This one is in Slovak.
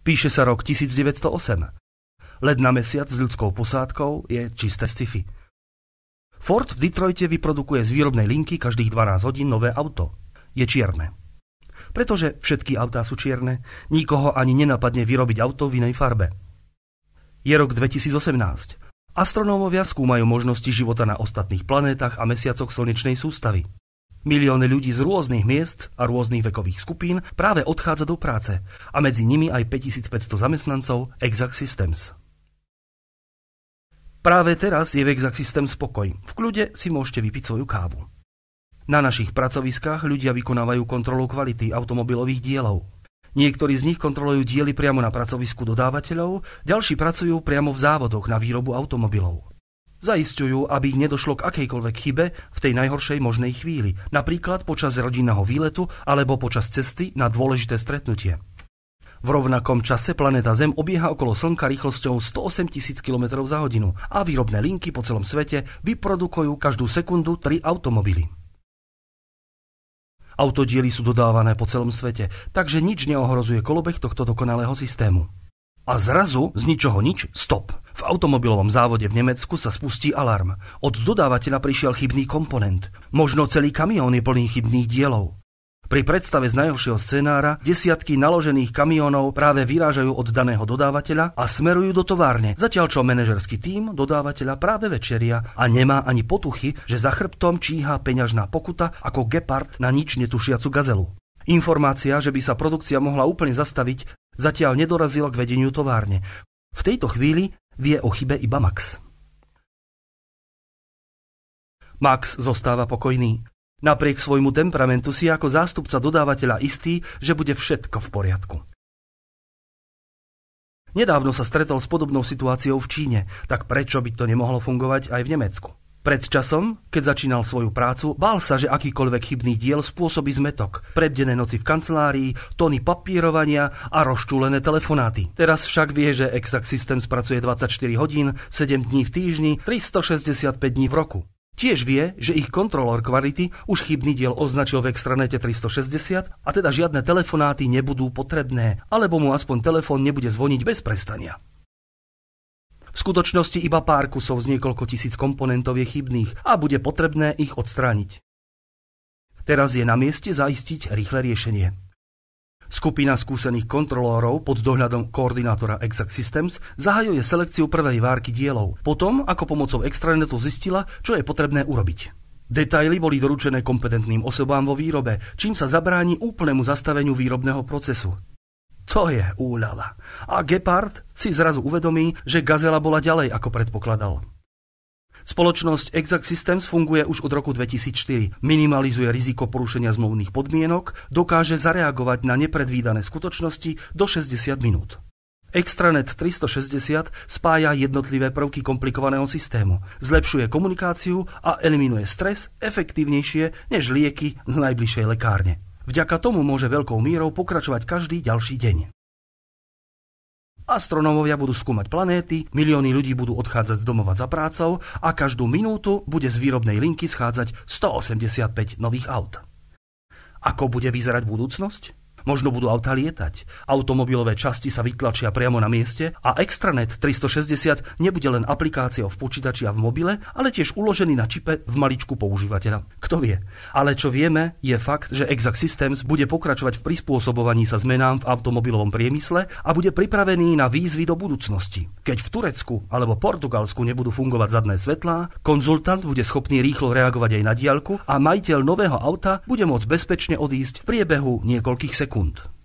Píše sa rok 1908. Let na mesiac s ľudskou posádkou je čisté sci-fi. Ford v Detroite vyprodukuje z výrobnej linky každých 12 hodín nové auto. Je čierne. Pretože všetky autá sú čierne, nikoho ani nenapadne vyrobiť auto v inej farbe. Je rok 2018. Astronómovia skúmajú možnosti života na ostatných planétach a mesiacoch slnečnej sústavy. Milióny ľudí z rôznych miest a rôznych vekových skupín práve odchádza do práce a medzi nimi aj 5500 zamestnancov Exact Systems. Práve teraz je v Exact Systems spokoj. V kľude si môžete vypiť svoju kávu. Na našich pracoviskách ľudia vykonávajú kontrolu kvality automobilových dielov. Niektorí z nich kontrolujú diely priamo na pracovisku dodávateľov, ďalší pracujú priamo v závodoch na výrobu automobilov. Zaisťujú, aby nedošlo k akejkoľvek chybe v tej najhoršej možnej chvíli, napríklad počas rodinného výletu alebo počas cesty na dôležité stretnutie. V rovnakom čase planéta Zem obieha okolo Slnka rýchlosťou 108 000 km za hodinu a výrobné linky po celom svete vyprodukujú každú sekundu 3 automobily. Autodiely sú dodávané po celom svete, takže nič neohrozuje kolobeh tohto dokonalého systému. A zrazu, z ničoho nič, stop. V automobilovom závode v Nemecku sa spustí alarm. Od dodávateľa prišiel chybný komponent. Možno celý kamión je plný chybných dielov. Pri predstave z najhoršieho scenára desiatky naložených kamiónov práve vyrážajú od daného dodávateľa a smerujú do továrne, zatiaľ čo manažerský tím dodávateľa práve večeria a nemá ani potuchy, že za chrbtom číha peňažná pokuta ako gepard na nič netušiacu gazelu. Informácia, že by sa produkcia mohla úplne zastaviť, zatiaľ nedorazila k vedeniu továrne. V tejto chvíli vie o chybe iba Max. Max zostáva pokojný. Napriek svojmu temperamentu si ako zástupca dodávateľa istý, že bude všetko v poriadku. Nedávno sa stretol s podobnou situáciou v Číne, tak prečo by to nemohlo fungovať aj v Nemecku? Pred časom, keď začínal svoju prácu, bál sa, že akýkoľvek chybný diel spôsobí zmetok, prebdené noci v kancelárii, tony papierovania a rozčúlené telefonáty. Teraz však vie, že Exact Systems pracuje 24 hodín, 7 dní v týždni, 365 dní v roku. Tiež vie, že ich kontrolór kvality už chybný diel označil v extranete 360 a teda žiadne telefonáty nebudú potrebné, alebo mu aspoň telefón nebude zvoniť bez prestania. V skutočnosti iba pár kusov z niekoľko tisíc komponentov je chybných a bude potrebné ich odstrániť. Teraz je na mieste zaistiť rýchle riešenie. Skupina skúsených kontrolórov pod dohľadom koordinátora Exact Systems zahajuje selekciu prvej várky dielov, potom ako pomocou extranetu zistila, čo je potrebné urobiť. Detaily boli doručené kompetentným osobám vo výrobe, čím sa zabráni úplnému zastaveniu výrobného procesu. To je úľava. A Gepard si zrazu uvedomí, že gazela bola ďalej, ako predpokladal. Spoločnosť Exact Systems funguje už od roku 2004, minimalizuje riziko porušenia zmluvných podmienok, dokáže zareagovať na nepredvídané skutočnosti do 60 minút. Extranet 360 spája jednotlivé prvky komplikovaného systému, zlepšuje komunikáciu a eliminuje stres efektívnejšie než lieky z najbližšej lekárne. Vďaka tomu môže veľkou mierou pokračovať každý ďalší deň. Astronómovia budú skúmať planéty, milióny ľudí budú odchádzať z domova za prácou a každú minútu bude z výrobnej linky schádzať 185 nových aut. Ako bude vyzerať budúcnosť? Možno budú autá lietať, automobilové časti sa vytlačia priamo na mieste a Extranet 360 nebude len aplikáciou v počítači a v mobile, ale tiež uložený na čipe v maličku používateľa. Kto vie? Ale čo vieme, je fakt, že Exact Systems bude pokračovať v prispôsobovaní sa zmenám v automobilovom priemysle a bude pripravený na výzvy do budúcnosti. Keď v Turecku alebo Portugalsku nebudú fungovať zadné svetlá, konzultant bude schopný rýchlo reagovať aj na diaľku a majiteľ nového auta bude môcť bezpečne odísť v priebehu niekoľkých sekúnd.